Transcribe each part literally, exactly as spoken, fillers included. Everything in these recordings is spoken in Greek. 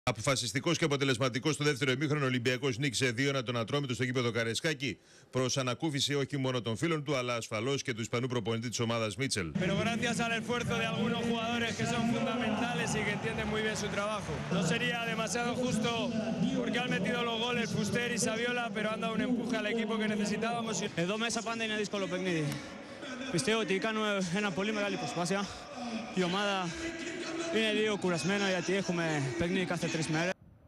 Αποφασιστικός και αποτελεσματικός στο δεύτερο ημίχρονο, ο Ολυμπιακός νίκησε δύο ένα τον Ατρόμητο στο γήπεδο Καρεσκάκη, προς ανακούφιση όχι μόνο των φίλων του, αλλά ασφαλώς και του Ισπανού προπονητή της ομάδας Μίτσελ. Pero gracias al esfuerzo de algunos jugadores que son fundamentales y que entienden muy bien su trabajo. No sería demasiado justo porque han metido los goles Fuster y Saviola, pero han dado un empuje al equipo que necesitábamos. Εδώ μέσα πάντα είναι δύσκολο παιχνίδι. Πιστεύω ότι κάνουμε ένα πολύ μεγάλη προσπάθεια. Η ομάδα είναι λίγο κουρασμένα γιατί έχουμε παιχνίδι κάθε τρεις μέρες.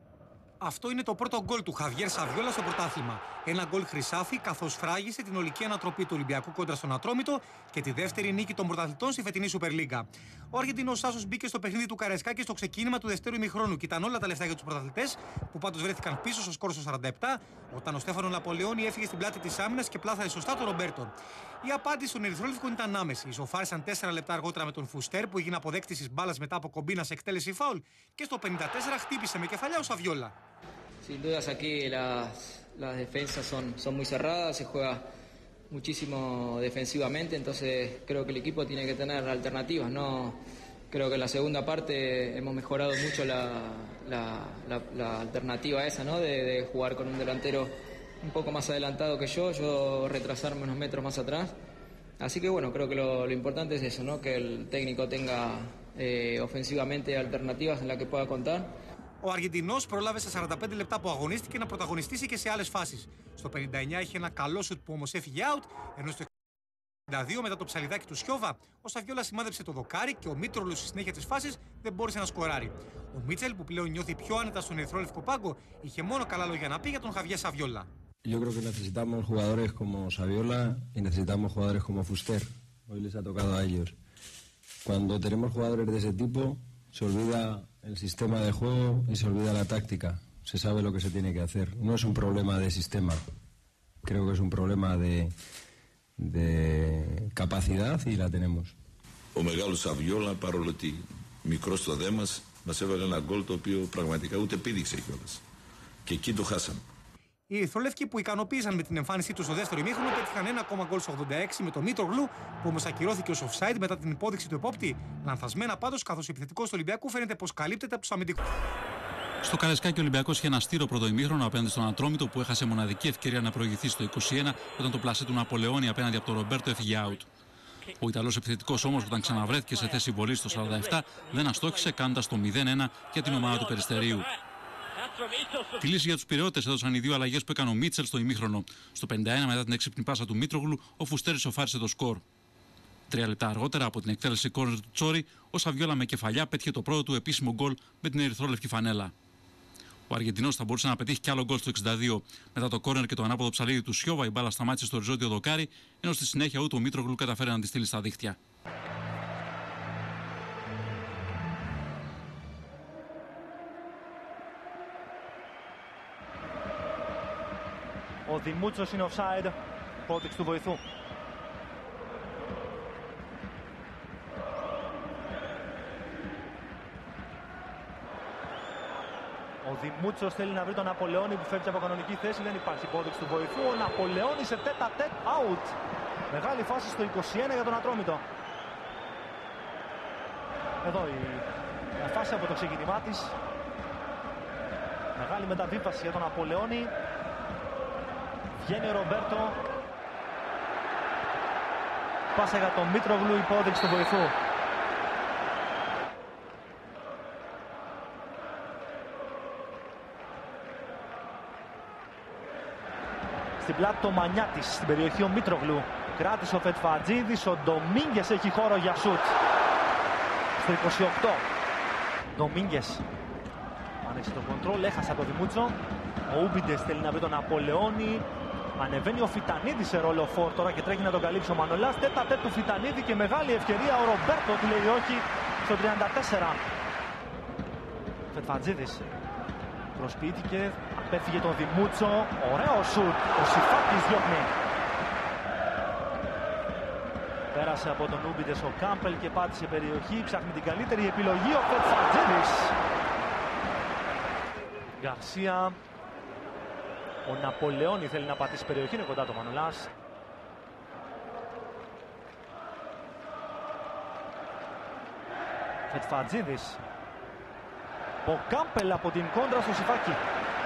Αυτό είναι το πρώτο γκολ του Χαβιέρ Σαβιόλα στο πρωτάθλημα. Ένα γκολ χρυσάφι, καθώς φράγισε την ολική ανατροπή του Ολυμπιακού κόντρα στον Ατρόμητο και τη δεύτερη νίκη των πρωταθλητών στη φετινή Σούπερ Λίγκα. Ο Αργεντινός άσος μπήκε στο παιχνίδι του Καρεσκάκη στο ξεκίνημα του δεύτερου ημιχρόνου και ήταν όλα τα λεφτά για τους πρωταθλητές, που πάντως βρέθηκαν πίσω στο σκόρ στο σαράντα επτά, όταν ο Στέφανο Ναπολεόνι έφυγε στην πλάτη της άμυνας και πλάθαρε σωστά τον Ρομπέρτο. Η απάντηση των Ερυθρόλευκων ήταν άμεση. Ισοφάρισαν τέσσερα λεπτά αργότερα με τον Φουστέρ, που έγινε αποδέκτης της μπάλας μετά από κομπίνα σε εκτέλεση φάουλ, και στο πενήντα τέσσερα χτύπησε με κεφαλιά ο Σαβιόλα. Sin dudas aquí las, las defensas son, son muy cerradas, se juega muchísimo defensivamente, entonces creo que el equipo tiene que tener alternativas, ¿no? Creo que en la segunda parte hemos mejorado mucho la, la, la, la alternativa esa, ¿no? De, de jugar con un delantero un poco más adelantado que yo, yo retrasarme unos metros más atrás. Así que bueno, creo que lo, lo importante es eso, ¿no? Que el técnico tenga eh, ofensivamente alternativas en las que pueda contar. Ο Αργεντινός πρόλαβε στα σαράντα πέντε λεπτά που αγωνίστηκε να πρωταγωνιστήσει και σε άλλες φάσεις. Στο πενήντα εννιά είχε ένα καλό σουτ που όμως έφυγε out, ενώ στο εξήντα δύο μετά το ψαλιδάκι του Σιώβα, ο Σαβιόλα σημάδεψε το δοκάρι και ο Μήτρογλου στη συνέχεια της φάσης δεν μπόρεσε να σκοράρει. Ο Μίτσελ, που πλέον νιώθει πιο άνετα στον ερυθρόλευκο πάγκο, είχε μόνο καλά λόγια να πει για τον Χαβιέ Σαβιόλα. Yo creo que necesitamos jugadores como Saviola y necesitamos jugadores como Fuster. Hoy les ha tocado a ellos. Cuando tenemos jugadores de ese tipo, se olvida el sistema de juego y se olvida la táctica. Se sabe lo que se tiene que hacer. No es un problema de sistema. Creo que es un problema de, de capacidad y la tenemos. Ο μεγάλος Σαβιόλα, παρόλο ότι μικρός στο δέμας, μας έβαλε ένα γκολ το οποίο πραγματικά ούτε πήδηξε κιόλας. Και εκεί το χάσαμε. Οι Ερυθρόλευκοι, που ικανοποίησαν με την εμφάνισή του στο δεύτερο ημίχρονο, πέτυχαν ένα ακόμα γκολ στο ογδόντα έξι με το Μήτρογλου, που όμως ακυρώθηκε ως offside μετά την υπόδειξη του επόπτη. Λανθασμένα πάντως, καθώς ο επιθετικός του Ολυμπιακού φαίνεται πως καλύπτεται από τους αμυντικούς. Στο Καρεσκάκη, ο Ολυμπιακός είχε ένα στήρο πρώτο ημίχρονο απέναντι στον Ατρόμητο, που έχασε μοναδική ευκαιρία να προηγηθεί στο είκοσι ένα, όταν το πλασέ του Ναπολεόνι απέναντι από τον Ρομπέρτο έφυγε out. Ο Ιταλός επιθετικός όμως, όταν ξαναβρέθηκε σε θέση βολής στο σαράντα επτά, δεν αστόχησε, κάνοντας το μηδέν ένα για την ομάδα του Περιστερίου. Τη λύση για τους Πειραιώτες έδωσαν οι δύο αλλαγές που έκανε ο Μίτσελ στο ημίχρονο. Στο πενήντα ένα, μετά την έξυπνη πάσα του Μήτρογλου, ο Φουστέρης σοφάρισε το σκορ. Τρία λεπτά αργότερα, από την εκτέλεση κόρνερ του Τσόρι, ο Σαβιόλα με κεφαλιά πέτυχε το πρώτο του επίσημο γκολ με την ερυθρόλευκη φανέλα. Ο Αργεντινός θα μπορούσε να πετύχει κι άλλο γκολ στο εξήντα δύο. Μετά το κόρνερ και το ανάποδο ψαλίδι του Σιώβα, η μπάλα σταμάτησε στο οριζόντιο δοκάρι, ενώ στη συνέχεια ούτε ο Μήτρογλου καταφέρει να τη στείλει στα δίχτυα. Ο Δημούτσος είναι offside, υπόδειξη του βοηθού. Ο Δημούτσος θέλει να βρει τον Ναπολεόνι που φεύγει από κανονική θέση, δεν υπάρχει υπόδειξη του βοηθού. Ο Ναπολεόνι σε τέτα τέτ out. Μεγάλη φάση στο είκοσι ένα για τον Ατρόμητο. Εδώ η φάση από το ξεκίνημά της. Μεγάλη μεταβίβαση για τον Ναπολεόνι. Βγαίνει ο Ρομπέρτο. Πάσα για τον Μήτρογλου, υπόδειξη του βοηθού. Στην πλάτη το Μανιάτης, στην περιοχή ο Μήτρογλου. Κράτησε ο Φετφατζίδης, ο Ντομίνγκες έχει χώρο για σουτ. Στο είκοσι οκτώ. Ντομίνγκες άνοιξε το κοντρόλ, έχασε από το Δημούτσο. Ο Ούμπιντες θέλει να βρει τον Ναπολεόνι. Ανεβαίνει ο Φιτανίδης σε ρόλο φορ τώρα και τρέχει να τον καλύψει ο Μανολάς. Τέτα τέτ του Φιτανίδη και μεγάλη ευκαιρία. Ο Ρομπέρτο του λέει όχι στο τριάντα τέσσερα. Φετφατζίδης προσποιήθηκε, απέφυγε τον Δημούτσο. Ωραίο σουτ, ο Σιφάκης διώχνει. Πέρασε από τον Ούμπιντες ο Κάμπελ και πάτησε περιοχή. Ψάχνει την καλύτερη επιλογή ο Φετφατζίδης. Γκαρσία. Ο Ναπολεόνι θέλει να πατήσει περιοχή, είναι κοντά το Μανολάς. Φετφατζίδης. Ο Κάμπελ από την κόντρα στο Σιφάκι.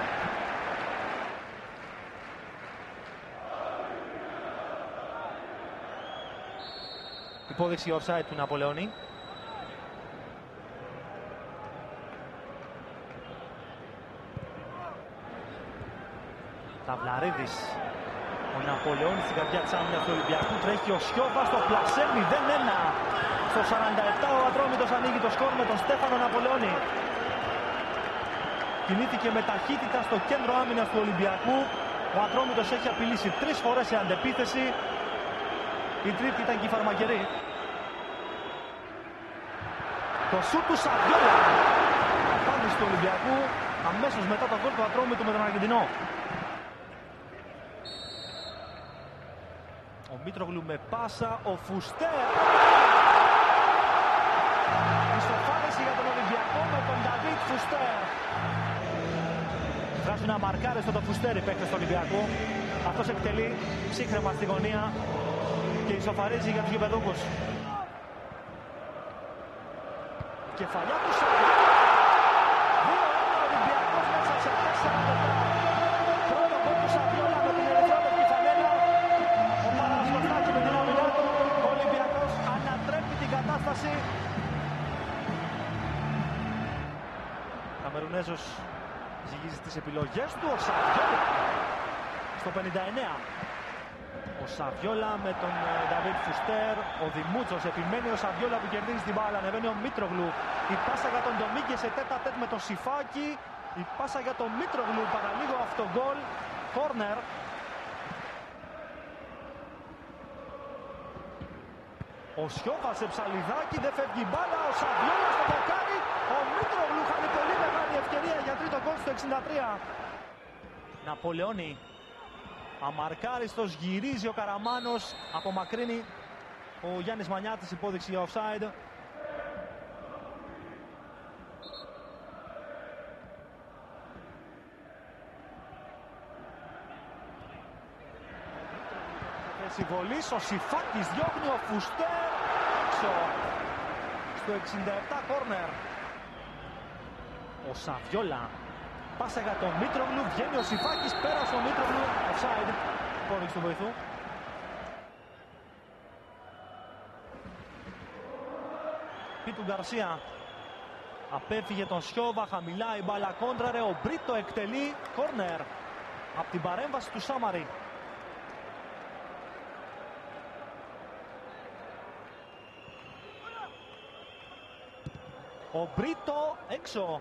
Υπόδειξη offside του Ναπολεόνι. Ταυλαρίδης. Ο Ναπολεόνι στην καρδιά της άμυνας του Ολυμπιακού. Τρέχει ο Σιώβας στο πλασέ μηδέν ένα. Στο σαράντα επτά ο Ατρόμητος ανοίγει το σκορ με τον Στέφανο Ναπολεόνι. Κινήθηκε με ταχύτητα στο κέντρο άμυνας του Ολυμπιακού. Ο Ατρόμητος έχει απειλήσει τρεις φορές σε αντεπίθεση. Η τρίτη ήταν και η φαρμακερή. Το σούτ του Σαβιόλα. Απάντηση του Ολυμπιακού αμέσως μετά το γκολ του Ατρόμητου με τον Αργεντινό. Ο Μήτρογλου με πάσα, ο Φουστέρ. Ισοφάριση για τον Ολυμπιακό με τον Νταβίτ Φουστέρ. Βγάζουν ένα μαρκάριστο το Φουστέρ οι παίκτες του Ολυμπιακού. Αυτός εκτελεί ψύχρεμα στη γωνία και ισοφαρίζει για τους γηπεδούχους. Κεφαλιά του Σαββέλα. δύο ένα Ολυμπιακός μέσα σε τέσσερα λεπτά. Πρώτο γκολ του Σαββέλα με την ερυθρόλευκη φανέλα. Ο Παρασκοτάκη με την άμυνα του. Ο Ολυμπιακός ανατρέπει την κατάσταση. Καμερουνέζος ζυγίζει τις επιλογές του. Ο Σαββέλα στο πενήντα εννέα. Ο Σαβιόλα με τον Νταβίτ Φουστέρ. Ο Δημούτσος επιμένει. Ο Σαβιόλα που κερδίζει την μπάλα. Ανεβαίνει ο Μήτρογλου. Η πάσα για τον Ντομίγκε σε τέτα τέτ με τον Σιφάκι. Η πάσα για τον Μήτρογλου. Παραλίγο αυτογκόλ. Κόρνερ. Ο Σιώβας σε ψαλιδάκι. Δεν φεύγει η μπάλα. Ο Σαβιόλα στο δοκάρι. Ο Μήτρογλου χάνει πολύ μεγάλη ευκαιρία για τρίτο γκολ στο εξήντα τρία. Ναπολεόνι. Αμαρκάριστος, γυρίζει ο Καραμάνος, απομακρύνει ο Γιάννης Μανιάτης, υπόδειξη για offside. Συμβολής, ο Σιφάκης διώχνει, ο Φουστέρ έξω στο εξήντα επτά κόρνερ. Ο Σαβιόλα. Πάσα για τον Μήτρογλου, βγαίνει ο Σιφάκης, πέρασε ο Μήτρογλου, offside, υπόδειξη του βοηθού. Πίτου Γκαρσία, απέφυγε τον Σιώβα, χαμηλά η μπάλα κόντραρε, ο Μπρίτο εκτελεί, κόρνερ, από την παρέμβαση του Σάμαρη. Ο Μπρίτο έξω.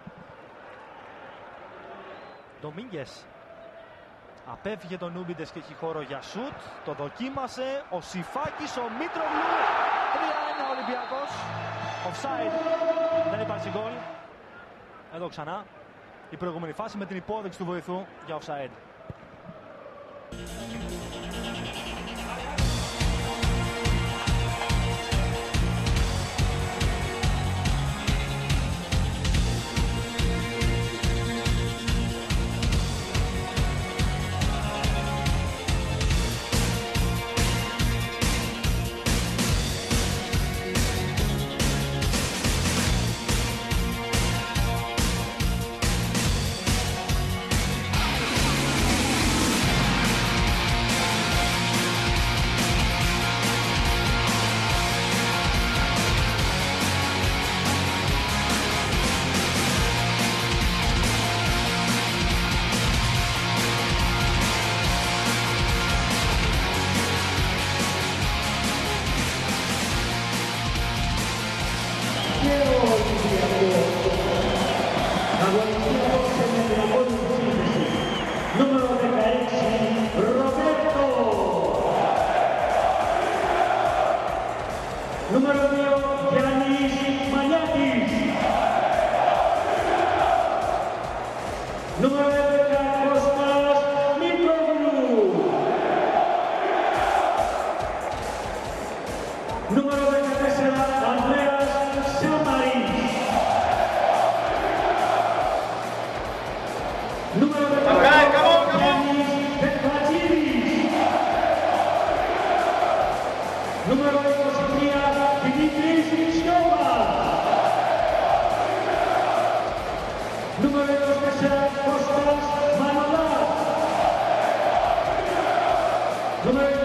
Ντομίγκες. Απέφυγε τον Νούμπιντες και έχει χώρο για σουτ. Το δοκίμασε. Ο Σιφάκης, ο Μήτρογλου. τρία ένα Ολυμπιακός. Offside. Δεν υπάρχει γκολ. Εδώ ξανά. Η προηγούμενη φάση με την υπόδειξη του βοηθού για offside. Number